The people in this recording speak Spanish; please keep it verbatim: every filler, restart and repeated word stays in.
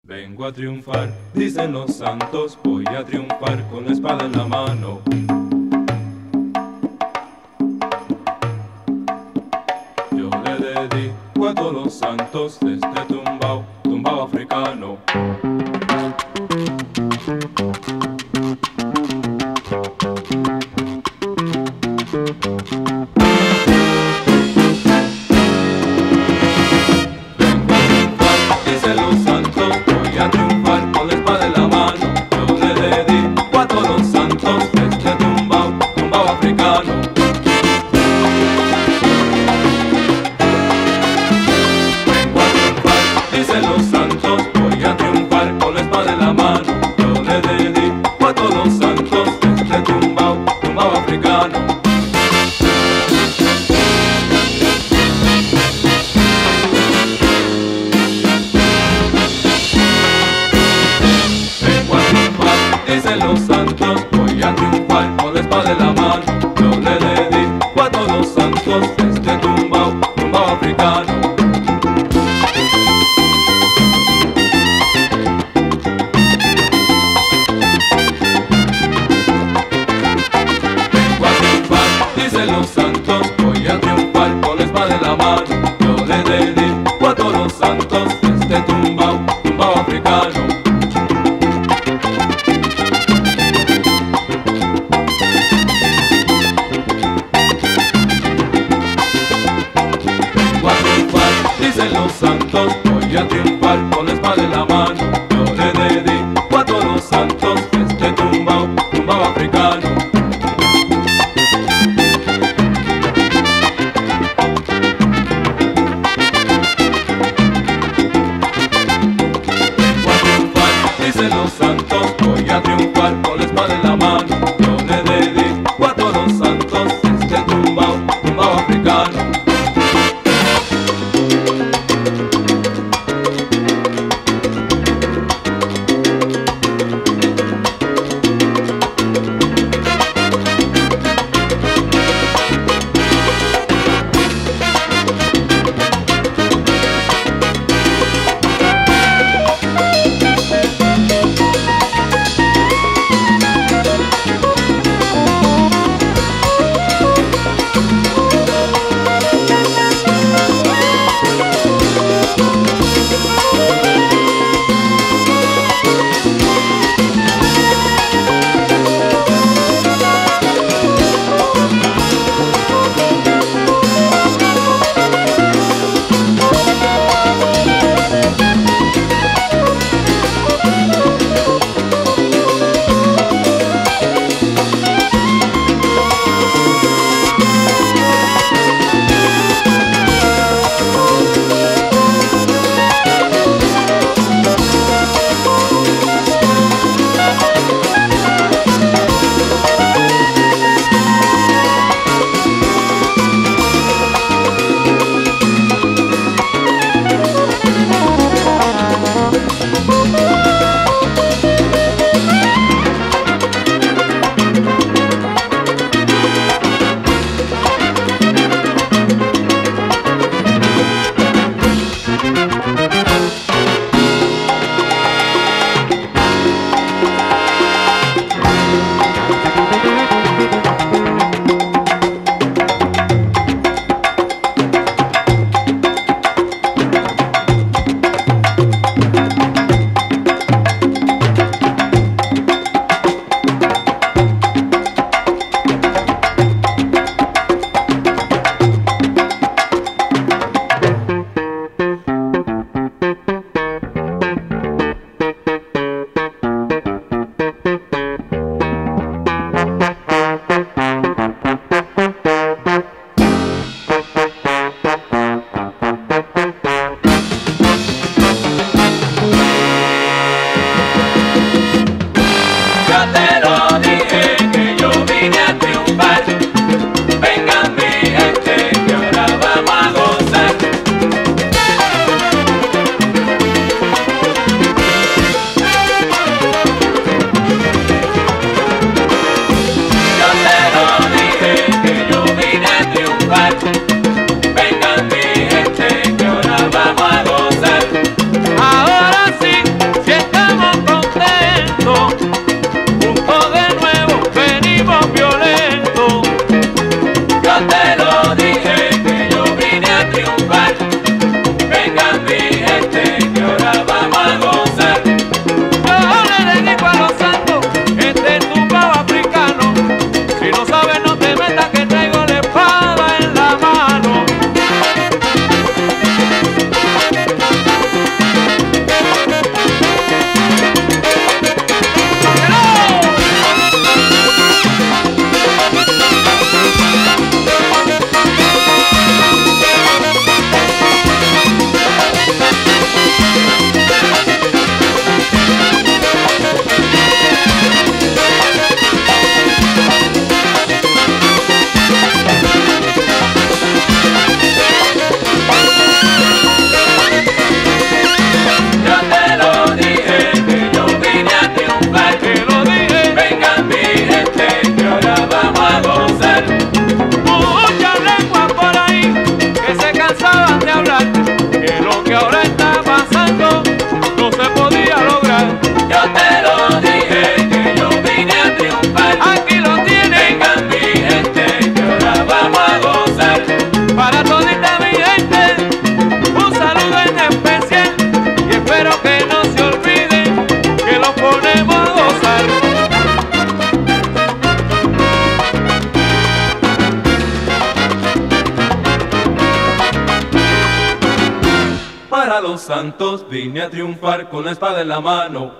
Vengo a triunfar, dicen los santos, voy a triunfar con la espada en la mano. Yo le dedico a todos los santos de este tumbao, tumbao africano. Dicen los santos, voy a triunfar con la espada en la mano. Yo le dedico a todos los santos este tumbao, tumbao africano. Vengo a triunfar, dicen los santos, voy a triunfar con la espada en la mano. Yo le dedico a todos los santos este tumbao, tumbao africano. Dicen los santos, voy a triunfar con la espada en la mano. Yo le dedico a todos los santos este tumbao, tumbao africano. Vengo a triunfar, dicen los santos, voy a triunfar con la espada en la mano. Yo le dedico a todos los santos este tumbao, tumbao africano. santos, vine a triunfar con la espada en la mano.